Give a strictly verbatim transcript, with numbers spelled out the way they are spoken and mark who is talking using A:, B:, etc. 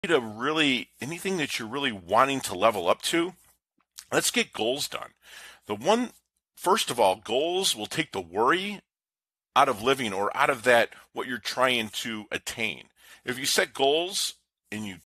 A: to really anything that you're really wanting to level up to, let's get goals done. The one, first of all, goals will take the worry out of living or out of that what you're trying to attain. If you set goals and you